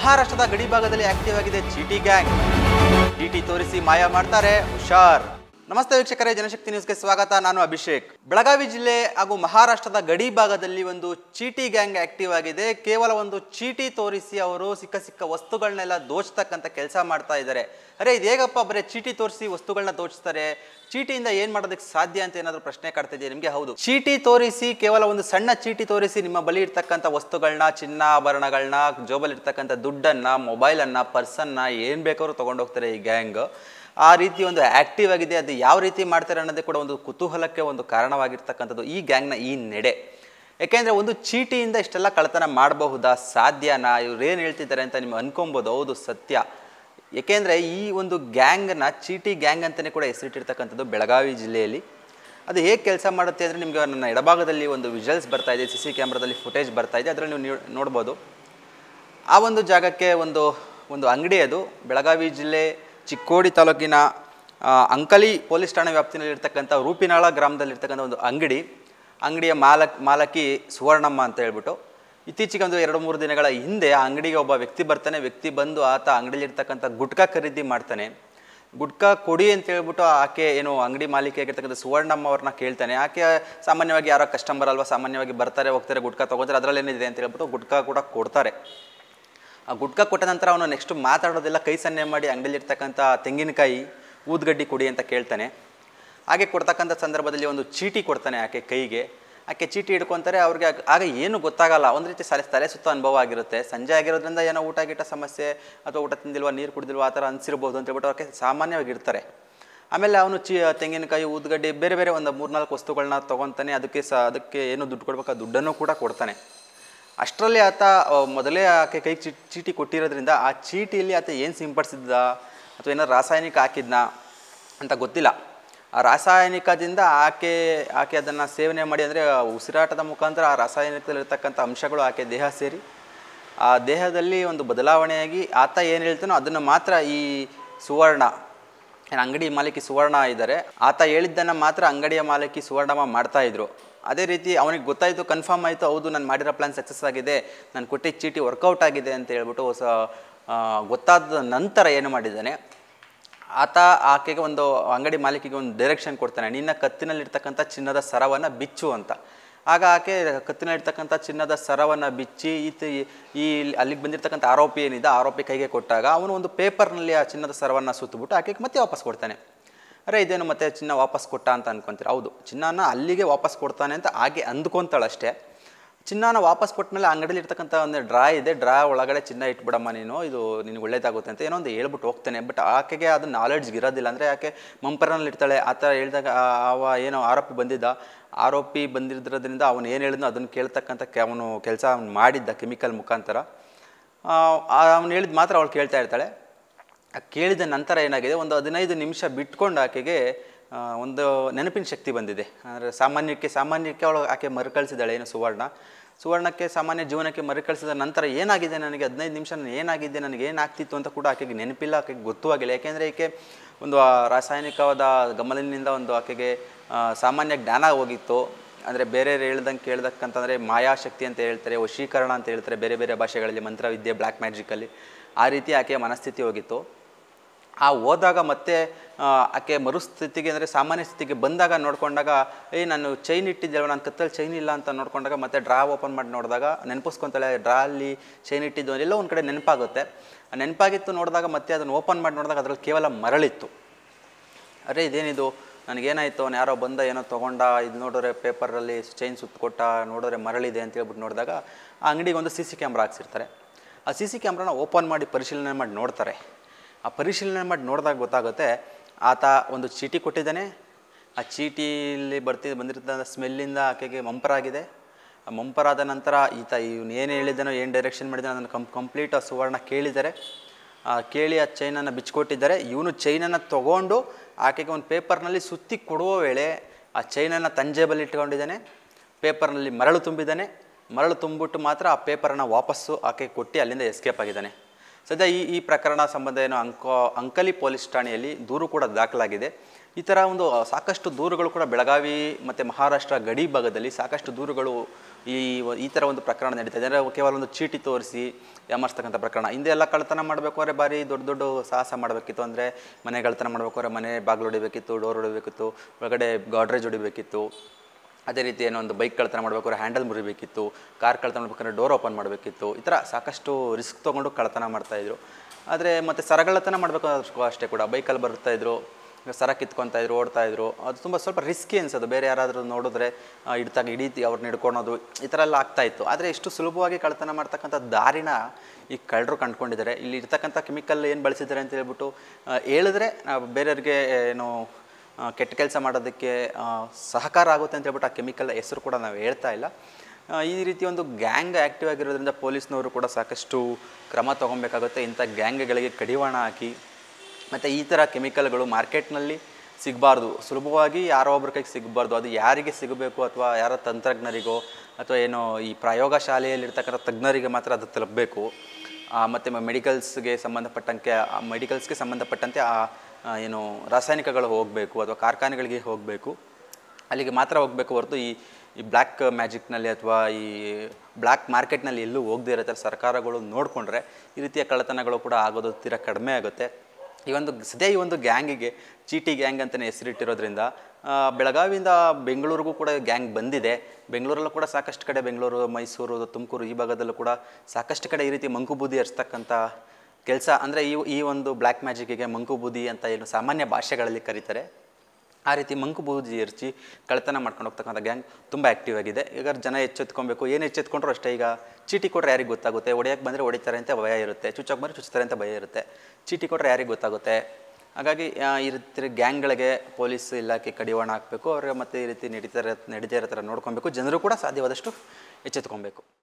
ಮಹಾರಾಷ್ಟ್ರದ ಗಡಿ ಭಾಗದಲ್ಲಿ ಆಕ್ಟಿವ್ ಆಗಿದೆ ಚೀಟಿ ಗ್ಯಾಂಗ್. ಚೀಟಿ ತೋರಿಸಿ ಮಾಯ ಮಾಡ್ತಾರೆ, ಹುಷಾರ್. ನಮಸ್ತೆ ವೀಕ್ಷಕರೇ, ಜನಶಕ್ತಿ ನ್ಯೂಸ್ಗೆ ಸ್ವಾಗತ. ನಾನು ಅಭಿಷೇಕ್. ಬೆಳಗಾವಿ ಜಿಲ್ಲೆ ಹಾಗೂ ಮಹಾರಾಷ್ಟ್ರದ ಗಡಿ ಭಾಗದಲ್ಲಿ ಒಂದು ಚೀಟಿ ಗ್ಯಾಂಗ್ ಆಕ್ಟಿವ್ ಆಗಿದೆ. ಕೇವಲ ಒಂದು ಚೀಟಿ ತೋರಿಸಿ ಅವರು ಸಿಕ್ಕ ವಸ್ತುಗಳನ್ನೆಲ್ಲ ದೋಚತಕ್ಕಂಥ ಕೆಲಸ ಮಾಡ್ತಾ ಇದ್ದಾರೆ. ಅರೆ ಇದು ಹೇಗಪ್ಪ, ಬರೀ ಚೀಟಿ ತೋರಿಸಿ ವಸ್ತುಗಳನ್ನ ದೋಚ್ತಾರೆ, ಚೀಟಿಯಿಂದ ಏನು ಮಾಡೋದಕ್ಕೆ ಸಾಧ್ಯ ಅಂತ ಏನಾದರೂ ಪ್ರಶ್ನೆ ಕಾಡ್ತಿದೆ ನಿಮಗೆ? ಹೌದು, ಚೀಟಿ ತೋರಿಸಿ, ಕೇವಲ ಒಂದು ಸಣ್ಣ ಚೀಟಿ ತೋರಿಸಿ ನಿಮ್ಮ ಬಳಿ ಇರ್ತಕ್ಕಂಥ ವಸ್ತುಗಳನ್ನ, ಚಿನ್ನಾಭರಣಗಳನ್ನ, ಜೋಬಲ್ಲಿ ಇರ್ತಕ್ಕಂಥ ದುಡ್ಡನ್ನು, ಮೊಬೈಲನ್ನು, ಪರ್ಸನ್ನು, ಏನು ಬೇಕಾದ್ರೂ ತೊಗೊಂಡೋಗ್ತಾರೆ ಈ ಗ್ಯಾಂಗ್. ಆ ರೀತಿ ಒಂದು ಆ್ಯಕ್ಟಿವ್ ಆಗಿದೆ. ಅದು ಯಾವ ರೀತಿ ಮಾಡ್ತಾರೆ ಅನ್ನೋದೇ ಕೂಡ ಒಂದು ಕುತೂಹಲಕ್ಕೆ ಒಂದು ಕಾರಣವಾಗಿರ್ತಕ್ಕಂಥದ್ದು ಈ ಗ್ಯಾಂಗ್ನ ಈ ನಡೆ. ಯಾಕೆಂದರೆ ಒಂದು ಚೀಟಿಯಿಂದ ಇಷ್ಟೆಲ್ಲ ಕಳ್ಳತನ ಮಾಡಬಹುದಾ, ಸಾಧ್ಯನಾ, ಇವ್ರು ಏನು ಹೇಳ್ತಿದ್ದಾರೆ ಅಂತ ನಿಮ್ಗೆ ಅನ್ಕೊಬೋದು. ಹೌದು, ಸತ್ಯ. ಏಕೆಂದರೆ ಈ ಒಂದು ಗ್ಯಾಂಗ್ನ ಚೀಟಿ ಗ್ಯಾಂಗ್ ಅಂತಲೇ ಕೂಡ ಹೆಸರಿಟ್ಟಿರ್ತಕ್ಕಂಥದ್ದು ಬೆಳಗಾವಿ ಜಿಲ್ಲೆಯಲ್ಲಿ. ಅದು ಹೇಗೆ ಕೆಲಸ ಮಾಡುತ್ತೆ ಅಂದರೆ, ನಿಮಗೆ ನನ್ನ ಎಡಭಾಗದಲ್ಲಿ ಒಂದು ವಿಜುವಲ್ಸ್ ಬರ್ತಾ ಇದೆ, CC ಕ್ಯಾಮ್ರಾದಲ್ಲಿ ಫುಟೇಜ್ ಬರ್ತಾ ಇದೆ, ಅದರಲ್ಲಿ ನೀವು ನೋಡ್ಬೋದು. ಆ ಒಂದು ಜಾಗಕ್ಕೆ ಒಂದು ಅಂಗಡಿ, ಅದು ಬೆಳಗಾವಿ ಜಿಲ್ಲೆ ಚಿಕ್ಕೋಡಿ ತಾಲೂಕಿನ ಅಂಕಲಿ ಪೊಲೀಸ್ ಠಾಣೆ ವ್ಯಾಪ್ತಿನಲ್ಲಿರ್ತಕ್ಕಂಥ ರೂಪಿನಾಳ ಗ್ರಾಮದಲ್ಲಿರ್ತಕ್ಕಂಥ ಒಂದು ಅಂಗಡಿಯ ಮಾಲಕಿ ಸುವರ್ಣಮ್ಮ ಅಂತ ಹೇಳ್ಬಿಟ್ಟು, ಇತ್ತೀಚೆಗೆ ಒಂದು 2-3 ದಿನಗಳ ಹಿಂದೆ ಆ ಅಂಗಡಿಗೆ ಒಬ್ಬ ವ್ಯಕ್ತಿ ಬಂದು ಆತ ಅಂಗಡಿಲಿರ್ತಕ್ಕಂಥ ಗುಟ್ಕಾ ಖರೀದಿ ಮಾಡ್ತಾನೆ. ಗುಟ್ಕಾ ಕೊಡಿ ಅಂತ ಹೇಳ್ಬಿಟ್ಟು ಆಕೆ ಏನು ಅಂಗಡಿ ಮಾಲೀಕಿಯಾಗಿರ್ತಕ್ಕಂಥ ಸುವರ್ಣಮ್ಮ ಅವ್ರನ್ನ ಕೇಳ್ತಾನೆ. ಆಕೆ ಸಾಮಾನ್ಯವಾಗಿ ಯಾರೋ ಕಸ್ಟಮರ್ ಅಲ್ವಾ, ಸಾಮಾನ್ಯವಾಗಿ ಬರ್ತಾರೆ ಹೋಗ್ತಾರೆ, ಗುಟ್ಕಾ ತೊಗೋತಾರೆ, ಅದರಲ್ಲೇನಿದೆ ಅಂತ ಹೇಳ್ಬಿಟ್ಟು ಗುಟ್ಕಾ ಕೂಡ ಕೊಡ್ತಾರೆ. ಆ ಗುಟ್ಕಾ ಕೊಟ್ಟ ನಂತರ ಅವನು ನೆಕ್ಸ್ಟ್ ಮಾತಾಡೋದೆಲ್ಲ ಕೈ ಸನ್ನೆ ಮಾಡಿ ಅಂಗಡಿಲಿರ್ತಕ್ಕಂಥ ತೆಂಗಿನಕಾಯಿ, ಊದ್ಗಡ್ಡಿ ಕೊಡಿ ಅಂತ ಕೇಳ್ತಾನೆ. ಹಾಗೆ ಕೊಡ್ತಕ್ಕಂಥ ಸಂದರ್ಭದಲ್ಲಿ ಒಂದು ಚೀಟಿ ಕೊಡ್ತಾನೆ ಆಕೆ ಕೈಗೆ. ಆಕೆ ಚೀಟಿ ಹಿಡ್ಕೊತಾರೆ. ಅವ್ರಿಗೆ ಆಗ ಏನು ಗೊತ್ತಾಗಲ್ಲ, ಒಂದು ರೀತಿ ತಲೆ ಸುತ್ತ ಅನುಭವ ಆಗಿರುತ್ತೆ. ಸಂಜೆ ಆಗಿರೋದ್ರಿಂದ ಏನೋ ಊಟ ಸಮಸ್ಯೆ, ಅಥವಾ ಊಟ ತಿಂದಿಲ್ವಾ, ನೀರು ಕುಡಿದಿಲ್ವಾ, ಆ ಥರ ಅನಿಸಿರ್ಬೋದು ಅಂತ ಹೇಳ್ಬಿಟ್ಟು ಅವ್ರಿಗೆ ಸಾಮಾನ್ಯವಾಗಿರ್ತಾರೆ. ಆಮೇಲೆ ಅವನು ತೆಂಗಿನಕಾಯಿ, ಊದ್ಗಡ್ಡಿ, ಬೇರೆ ಒಂದು 3-4 ವಸ್ತುಗಳನ್ನ ತೊಗೊತಾನೆ. ಅದಕ್ಕೆ ಏನು ದುಡ್ಡು ಕೊಡ್ಬೇಕು, ಆ ದುಡ್ಡನ್ನು ಕೂಡ ಕೊಡ್ತಾನೆ. ಅಷ್ಟರಲ್ಲಿ ಆತ ಮೊದಲೇ ಆಕೆ ಕೈಗೆ ಚೀಟಿ ಕೊಟ್ಟಿರೋದ್ರಿಂದ ಆ ಚೀಟಿಯಲ್ಲಿ ಆತ ಏನು ಸಿಂಪಡಿಸಿದ್ದ ಅಥವಾ ಏನಾದ್ರು ರಾಸಾಯನಿಕ ಹಾಕಿದ್ನಾ ಅಂತ ಗೊತ್ತಿಲ್ಲ. ಆ ರಾಸಾಯನಿಕದಿಂದ ಆಕೆ ಅದನ್ನು ಸೇವನೆ ಮಾಡಿ, ಅಂದರೆ ಉಸಿರಾಟದ ಮುಖಾಂತರ ಆ ರಾಸಾಯನಿಕದಲ್ಲಿರ್ತಕ್ಕಂಥ ಅಂಶಗಳು ಆಕೆ ದೇಹ ಸೇರಿ ಆ ದೇಹದಲ್ಲಿ ಒಂದು ಬದಲಾವಣೆಯಾಗಿ ಆತ ಏನು ಹೇಳ್ತಾನೋ ಅದನ್ನು ಮಾತ್ರ ಈ ಸುವರ್ಣ, ಅಂಗಡಿ ಮಾಲೀಕಿ ಸುವರ್ಣ ಇದ್ದಾರೆ, ಆತ ಹೇಳಿದ್ದನ್ನು ಮಾತ್ರ ಅಂಗಡಿಯ ಮಾಲೀಕಿ ಸುವರ್ಣಮ್ಮ ಮಾಡ್ತಾಯಿದ್ರು. ಅದೇ ರೀತಿ ಅವನಿಗೆ ಗೊತ್ತಾಯಿತು, ಕನ್ಫರ್ಮ್ ಆಯಿತು, ಹೌದು ನಾನು ಮಾಡಿರೋ ಪ್ಲ್ಯಾನ್ ಸಕ್ಸಸ್ ಆಗಿದೆ, ನಾನು ಕೊಟ್ಟಿದ್ದ ಚೀಟಿ ವರ್ಕೌಟ್ ಆಗಿದೆ ಅಂತ ಹೇಳ್ಬಿಟ್ಟು ಗೊತ್ತಾದ ನಂತರ ಏನು ಮಾಡಿದ್ದಾನೆ, ಆತ ಆಕೆಗೆ ಒಂದು ಅಂಗಡಿ ಮಾಲೀಕಿಗೆ ಒಂದು ಡೈರೆಕ್ಷನ್ ಕೊಡ್ತಾನೆ, ನಿನ್ನ ಕತ್ತಿನಲ್ಲಿರ್ತಕ್ಕಂಥ ಚಿನ್ನದ ಸರವನ್ನು ಬಿಚ್ಚು ಅಂತ. ಆಗ ಆಕೆ ಕತ್ತಿನಲ್ಲಿರ್ತಕ್ಕಂಥ ಚಿನ್ನದ ಸರವನ್ನು ಬಿಚ್ಚಿ ಅಲ್ಲಿಗೆ ಬಂದಿರತಕ್ಕಂಥ ಆರೋಪಿ ಏನಿದೆ ಆರೋಪಿ ಕೈಗೆ ಕೊಟ್ಟಾಗ ಅವನು ಒಂದು ಪೇಪರ್ನಲ್ಲಿ ಆ ಚಿನ್ನದ ಸರವನ್ನು ಸುತ್ತಬಿಟ್ಟು ಆಕೆಗೆ ಮತ್ತೆ ವಾಪಸ್ ಕೊಡ್ತಾನೆ. ಅರೆ ಇದೇನು ಮತ್ತೆ ಚಿನ್ನ ವಾಪಸ್ ಕೊಟ್ಟ ಅಂತ ಅಂದ್ಕೊತೀರ? ಹೌದು, ಚಿನ್ನನ ಅಲ್ಲಿಗೆ ವಾಪಸ್ ಕೊಡ್ತಾನೆ ಅಂತ ಹಾಗೆ ಅಂದ್ಕೊತಾಳಷ್ಟೇ. ಚಿನ್ನನ ವಾಪಸ್ ಕೊಟ್ಟ ಮೇಲೆ ಅಂಗಡಿಯಲ್ಲಿ ಇರ್ತಕ್ಕಂಥ ಒಂದು ಡ್ರಾ ಇದೆ, ಡ್ರಾ ಒಳಗಡೆ ಚಿನ್ನ ಇಟ್ಬಿಡಮ್ಮ ನೀನು, ಇದು ನಿನಗೆ ಒಳ್ಳೇದಾಗುತ್ತೆ ಅಂತ ಏನೋ ಒಂದು ಹೇಳ್ಬಿಟ್ಟು ಹೋಗ್ತಾನೆ. ಬಟ್ ಆಕೆಗೆ ಅದು ನಾಲೆಡ್ಜ್ ಇರೋದಿಲ್ಲ. ಅಂದರೆ ಆಕೆ ಮಂಪರ್ನಲ್ಲಿ ಇರ್ತಾಳೆ. ಆ ಥರ ಹೇಳಿದಾಗ ಏನೋ ಆರೋಪಿ ಬಂದಿರೋದ್ರಿಂದ ಅವನು ಏನು ಹೇಳಿದ್ನೋ ಅದನ್ನು ಕೇಳ್ತಕ್ಕಂಥ ಅವನು ಕೆಲಸ ಮಾಡಿದ್ದ ಕೆಮಿಕಲ್ ಮುಖಾಂತರ. ಅವನು ಹೇಳಿದ ಮಾತ್ರ ಅವಳು ಕೇಳ್ತಾ ಇರ್ತಾಳೆ. ಕೇಳಿದ ನಂತರ ಏನಾಗಿದೆ, ಒಂದು 15 ನಿಮಿಷ ಬಿಟ್ಕೊಂಡು ಆಕೆಗೆ ಒಂದು ನೆನಪಿನ ಶಕ್ತಿ ಬಂದಿದೆ. ಅಂದರೆ ಸಾಮಾನ್ಯಕ್ಕೆ ಆಕೆ ಮರುಕಳಿಸಿದಾಳೆ. ಏನು ಸುವರ್ಣಕ್ಕೆ ಸಾಮಾನ್ಯ ಜೀವನಕ್ಕೆ ಮರುಕಳಿಸಿದ ನಂತರ ಏನಾಗಿದೆ ನನಗೆ 15 ನಿಮಿಷ ಏನಾಗಿದೆ, ನನಗೆ ಏನಾಗ್ತಿತ್ತು ಅಂತ ಕೂಡ ಆಕೆಗೆ ನೆನಪಿಲ್ಲ, ಆಕೆಗೆ ಗೊತ್ತೂ ಆಗಿಲ್ಲ. ಯಾಕೆಂದರೆ ಆಕೆ ಒಂದು ರಾಸಾಯನಿಕವಾದ ಗಮನದಿಂದ ಒಂದು ಆಕೆಗೆ ಸಾಮಾನ್ಯ ಜ್ಞಾನ ಹೋಗಿತ್ತು. ಅಂದರೆ ಬೇರೆ ಹೇಳ್ದಂಗೆ ಕೇಳ್ದಕ್ಕಂತಂದರೆ ಮಾಯಾಶಕ್ತಿ ಅಂತ ಹೇಳ್ತಾರೆ, ವಶೀಕರಣ ಅಂತ ಹೇಳ್ತಾರೆ ಬೇರೆ ಭಾಷೆಗಳಲ್ಲಿ, ಮಂತ್ರವಿದ್ಯೆ, ಬ್ಲ್ಯಾಕ್ ಮ್ಯಾಜಿಕಲ್ಲಿ. ಆ ರೀತಿ ಆಕೆಯ ಮನಸ್ಥಿತಿ ಹೋಗಿತ್ತು. ಹೋದಾಗ ಮತ್ತೆ ಆಕೆ ಮರುಸ್ಥಿತಿಗೆ, ಅಂದರೆ ಸಾಮಾನ್ಯ ಸ್ಥಿತಿಗೆ ಬಂದಾಗ ನೋಡ್ಕೊಂಡಾಗ, ನಾನು ಚೈನ್ ಇಟ್ಟಿದ್ದೇವೆ, ನನ್ನ ಕತ್ತಲ್ಲಿ ಚೈನ್ ಇಲ್ಲ ಅಂತ ನೋಡ್ಕೊಂಡಾಗ ಮತ್ತೆ ಡ್ರಾ ಓಪನ್ ಮಾಡಿ ನೋಡಿದಾಗ ನೆನಪಿಸ್ಕೊತಾಳೆ, ಡ್ರಾ ಅಲ್ಲಿ ಚೈನ್ ಇಟ್ಟಿದ್ದು ಎಲ್ಲ ಒಂದು ಕಡೆ ನೆನಪಾಗುತ್ತೆ. ನೆನಪಾಗಿತ್ತು ನೋಡಿದಾಗ ಮತ್ತೆ ಅದನ್ನು ಓಪನ್ ಮಾಡಿ ನೋಡಿದಾಗ ಅದರಲ್ಲಿ ಕೇವಲ ಮರಳಿತ್ತು. ಅರೆ ಇದೇನಿದು, ನನಗೇನಾಯಿತು, ಅವನು ಯಾರೋ ಬಂದ ಏನೋ ತೊಗೊಂಡ, ಇದು ನೋಡಿದ್ರೆ ಪೇಪರಲ್ಲಿ ಚೈನ್ ಸುತ್ತಕೊಟ್ಟ, ನೋಡಿದ್ರೆ ಮರಳಿದೆ ಅಂತ ಹೇಳ್ಬಿಟ್ಟು ನೋಡಿದಾಗ ಆ ಅಂಗಡಿಗೆ ಒಂದು CC ಕ್ಯಾಮ್ರಾ ಹಾಕ್ಸಿರ್ತಾರೆ. ಆ CC ಕ್ಯಾಮ್ರಾನ ಓಪನ್ ಮಾಡಿ ಪರಿಶೀಲನೆ ಮಾಡಿ ನೋಡ್ತಾರೆ. ಆ ಪರಿಶೀಲನೆ ಮಾಡಿ ನೋಡಿದಾಗ ಗೊತ್ತಾಗುತ್ತೆ, ಆತ ಒಂದು ಚೀಟಿ ಕೊಟ್ಟಿದ್ದಾನೆ. ಆ ಚೀಟಿಲಿ ಬಂದಿರ್ತಕ್ಕಂಥ ಸ್ಮೆಲ್ಲಿಂದ ಆಕೆಗೆ ಮಂಪರಾಗಿದೆ. ಆ ಮಂಪರಾದ ನಂತರ ಇವನು ಏನು ಹೇಳಿದ್ದಾನೋ, ಏನು ಡೈರೆಕ್ಷನ್ ಮಾಡಿದ್ದಾನೋ ಅದನ್ನು ಕಂಪ್ಲೀಟ್ ಆ ಸುವರ್ಣ ಕೇಳಿದ್ದಾರೆ. ಕೇಳಿ ಆ ಚೈನನ್ನು ಬಿಚ್ಚಿಕೊಟ್ಟಿದ್ದಾರೆ. ಇವನು ಚೈನನ್ನು ತೊಗೊಂಡು ಆಕೆಗೆ ಒಂದು ಪೇಪರ್ನಲ್ಲಿ ಸುತ್ತಿ ಕೊಡುವ ವೇಳೆ ಆ ಚೈನನ್ನು ತನ್ನ ಇಟ್ಕೊಂಡಿದ್ದಾನೆ. ಪೇಪರ್ನಲ್ಲಿ ಮರಳು ತುಂಬಿದ್ದಾನೆ. ಮರಳು ತುಂಬಿಟ್ಟು ಮಾತ್ರ ಆ ಪೇಪರನ್ನು ವಾಪಸ್ಸು ಆಕೆಗೆ ಕೊಟ್ಟು ಅಲ್ಲಿಂದ ಎಸ್ಕೇಪ್ ಆಗಿದ್ದಾನೆ. ಸದ್ಯ ಈ ಪ್ರಕರಣ ಸಂಬಂಧ ಏನು ಅಂಕಲಿ ಪೊಲೀಸ್ ಠಾಣೆಯಲ್ಲಿ ದೂರು ಕೂಡ ದಾಖಲಾಗಿದೆ. ಈ ಥರ ಒಂದು ಸಾಕಷ್ಟು ದೂರುಗಳು ಕೂಡ ಬೆಳಗಾವಿ ಮತ್ತು ಮಹಾರಾಷ್ಟ್ರ ಗಡಿ ಭಾಗದಲ್ಲಿ ಸಾಕಷ್ಟು ದೂರುಗಳು ಈ ಥರ ಒಂದು ಪ್ರಕರಣ ನಡೀತಾ ಇದೆ. ಅಂದರೆ ಕೇವಲ ಒಂದು ಚೀಟಿ ತೋರಿಸಿ ಯಾಮರ್ಸ್ತಕ್ಕಂಥ ಪ್ರಕರಣ. ಹಿಂದೆ ಎಲ್ಲ ಕಳ್ತನ ಮಾಡಬೇಕು ಅಂದರೆ ಭಾರಿ ದೊಡ್ಡ ದೊಡ್ಡ ಸಾಹಸ ಮಾಡಬೇಕಿತ್ತು. ಅಂದರೆ ಮನೆ ಕಳ್ತನ ಮಾಡಬೇಕು ಅಂದರೆ ಮನೆ ಬಾಗಿಲು ಹೊಡಿಬೇಕಿತ್ತು, ಡೋರ್ ಹೊಡಿಬೇಕಿತ್ತು, ಒಳಗಡೆ ಗಾಡ್ರೇಜ್ ಹೊಡಿಬೇಕಿತ್ತು. ಅದೇ ರೀತಿ ಏನೋ ಒಂದು ಬೈಕ್ ಕಳ್ತನ ಮಾಡಬೇಕಾದ್ರೆ ಹ್ಯಾಂಡಲ್ ಮುರಿಬೇಕಿತ್ತು, ಕಾರ್ ಕಳ್ತನ ಮಾಡ್ಬೇಕಾದ್ರೆ ಡೋರ್ ಓಪನ್ ಮಾಡಬೇಕಿತ್ತು. ಈ ಥರ ಸಾಕಷ್ಟು ರಿಸ್ಕ್ ತೊಗೊಂಡು ಕಳ್ತನ ಮಾಡ್ತಾಯಿದ್ರು. ಆದರೆ ಮತ್ತು ಸರಗಳ್ಳತನ ಮಾಡಬೇಕು ಅಷ್ಟೇ ಕೂಡ. ಬೈಕಲ್ಲಿ ಬರ್ತಾಯಿದ್ರು, ಸರ ಕಿತ್ಕೊತಾಯಿದ್ರು, ಓಡ್ತಾಯಿದ್ರು. ಅದು ತುಂಬ ಸ್ವಲ್ಪ ರಿಸ್ಕಿ ಅನ್ಸೋದು. ಬೇರೆ ಯಾರಾದರೂ ನೋಡಿದ್ರೆ ಹಿಡಿತಿ ಅವ್ರನ್ನ ಹಿಡ್ಕೊಳೋದು ಈ ಥರ ಎಲ್ಲ ಆಗ್ತಾಯಿತ್ತು. ಆದರೆ ಇಷ್ಟು ಸುಲಭವಾಗಿ ಕಳ್ತನ ಮಾಡ್ತಕ್ಕಂಥ ದಾರಿನ ಈ ಕಳ್ಳರು ಕಂಡುಕೊಂಡಿದ್ದಾರೆ. ಇಲ್ಲಿ ಇರ್ತಕ್ಕಂಥ ಕೆಮಿಕಲ್ ಏನು ಬಳಸಿದ್ದಾರೆ ಅಂತ ಹೇಳ್ಬಿಟ್ಟು ಹೇಳಿದ್ರೆ ಬೇರೆಯವ್ರಿಗೆ ಏನು ಕೆಟ್ಟ ಕೆಲಸ ಮಾಡೋದಕ್ಕೆ ಸಹಕಾರ ಆಗುತ್ತೆ ಅಂತ ಹೇಳ್ಬಿಟ್ಟು ಆ ಕೆಮಿಕಲ್ ಹೆಸರು ಕೂಡ ನಾವು ಹೇಳ್ತಾ ಇಲ್ಲ. ಈ ರೀತಿ ಒಂದು ಗ್ಯಾಂಗ್ ಆ್ಯಕ್ಟಿವ್ ಆಗಿರೋದ್ರಿಂದ ಪೊಲೀಸ್ನವರು ಕೂಡ ಸಾಕಷ್ಟು ಕ್ರಮ ತೊಗೊಬೇಕಾಗುತ್ತೆ. ಇಂಥ ಗ್ಯಾಂಗ್ಗಳಿಗೆ ಕಡಿವಾಣ ಹಾಕಿ ಮತ್ತು ಈ ಥರ ಕೆಮಿಕಲ್ಗಳು ಮಾರ್ಕೆಟ್ನಲ್ಲಿ ಸಿಗಬಾರ್ದು, ಸುಲಭವಾಗಿ ಯಾರೋ ಒಬ್ಬರ ಕೈಗೆ ಸಿಗಬಾರ್ದು. ಅದು ಯಾರಿಗೆ ಸಿಗಬೇಕು, ಅಥವಾ ಯಾರೋ ತಂತ್ರಜ್ಞರಿಗೋ ಅಥವಾ ಏನೋ ಈ ಪ್ರಯೋಗ ಶಾಲೆಯಲ್ಲಿರ್ತಕ್ಕಂಥ ತಜ್ಞರಿಗೆ ಮಾತ್ರ ಅದು ತಲುಪಬೇಕು. ಮತ್ತು ಮೆಡಿಕಲ್ಸ್ಗೆ ಸಂಬಂಧಪಟ್ಟಂತೆ ಏನು ರಾಸಾಯನಿಕಗಳು ಹೋಗಬೇಕು ಅಥವಾ ಕಾರ್ಖಾನೆಗಳಿಗೆ ಹೋಗಬೇಕು, ಅಲ್ಲಿಗೆ ಮಾತ್ರ ಹೋಗಬೇಕು ಹೊರತು ಈ ಬ್ಲ್ಯಾಕ್ ಮ್ಯಾಜಿಕ್ನಲ್ಲಿ ಅಥವಾ ಈ ಬ್ಲ್ಯಾಕ್ ಮಾರ್ಕೆಟ್ನಲ್ಲಿ ಎಲ್ಲೂ ಹೋಗದೇ ಇರೋ ಥರ ಸರ್ಕಾರಗಳು ನೋಡಿಕೊಂಡ್ರೆ ಈ ರೀತಿಯ ಕಳ್ಳತನಗಳು ಕೂಡ ಆಗೋದು ತೀರಾ ಕಡಿಮೆ ಆಗುತ್ತೆ. ಈ ಒಂದು ಗ್ಯಾಂಗಿಗೆ ಚೀಟಿ ಗ್ಯಾಂಗ್ ಅಂತಲೇ ಹೆಸರಿಟ್ಟಿರೋದ್ರಿಂದ ಬೆಳಗಾವಿಯಿಂದ ಬೆಂಗಳೂರಿಗೂ ಕೂಡ ಗ್ಯಾಂಗ್ ಬಂದಿದೆ. ಬೆಂಗಳೂರಲ್ಲೂ ಕೂಡ ಸಾಕಷ್ಟು ಕಡೆ, ಬೆಂಗಳೂರು, ಮೈಸೂರು, ತುಮಕೂರು ಈ ಭಾಗದಲ್ಲೂ ಕೂಡ ಸಾಕಷ್ಟು ಕಡೆ ಈ ರೀತಿ ಮಂಕುಬೂದಿ ಹರಿಸ್ತಕ್ಕಂಥ ಕೆಲಸ. ಅಂದರೆ ಈ ಒಂದು ಬ್ಲ್ಯಾಕ್ ಮ್ಯಾಜಿಕ್ಕಿಗೆ ಮಂಕುಬೂದಿ ಅಂತ ಏನು ಸಾಮಾನ್ಯ ಭಾಷೆಗಳಲ್ಲಿ ಕರೀತಾರೆ, ಆ ರೀತಿ ಮಂಕುಬೂದಿ ಎರಚಿ ಕಳ್ಳತನ ಮಾಡ್ಕೊಂಡು ಹೋಗ್ತಕ್ಕಂಥ ಗ್ಯಾಂಗ್ ತುಂಬ ಆ್ಯಕ್ಟಿವ್ ಆಗಿದೆ. ಈಗ ಜನ ಎಚ್ಚೆತ್ಕೊಬೇಕು. ಏನು ಎಚ್ಚೆತ್ಕೊಂಡ್ರು ಅಷ್ಟೇ. ಈಗ ಚೀಟಿ ಕೊಟ್ಟರೆ ಯಾರಿಗೆ ಗೊತ್ತಾಗುತ್ತೆ? ಹೊಡೆಯೋಕ್ಕೆ ಬಂದರೆ ಹೊಡಿತಾರೆ ಅಂತ ಭಯ ಇರುತ್ತೆ, ಚುಚ್ಚೋಕೆ ಬಂದರೆ ಚುಚ್ತಾರೆ ಅಂತ ಭಯ ಇರುತ್ತೆ. ಚೀಟಿ ಕೊಟ್ಟರೆ ಯಾರಿಗೆ ಗೊತ್ತಾಗುತ್ತೆ? ಹಾಗಾಗಿ ಈ ರೀತಿ ಗ್ಯಾಂಗ್ಗಳಿಗೆ ಪೊಲೀಸ್ ಇಲಾಖೆ ಕಡಿವಾಣ ಹಾಕಬೇಕು. ಅವ್ರಿಗೆ ಮತ್ತು ಈ ರೀತಿ ನಡೀತಾ ಇರೋ ಥರ ನೋಡ್ಕೊಬೇಕು. ಜನರು ಕೂಡ ಸಾಧ್ಯವಾದಷ್ಟು ಎಚ್ಚೆತ್ಕೊಬೇಕು.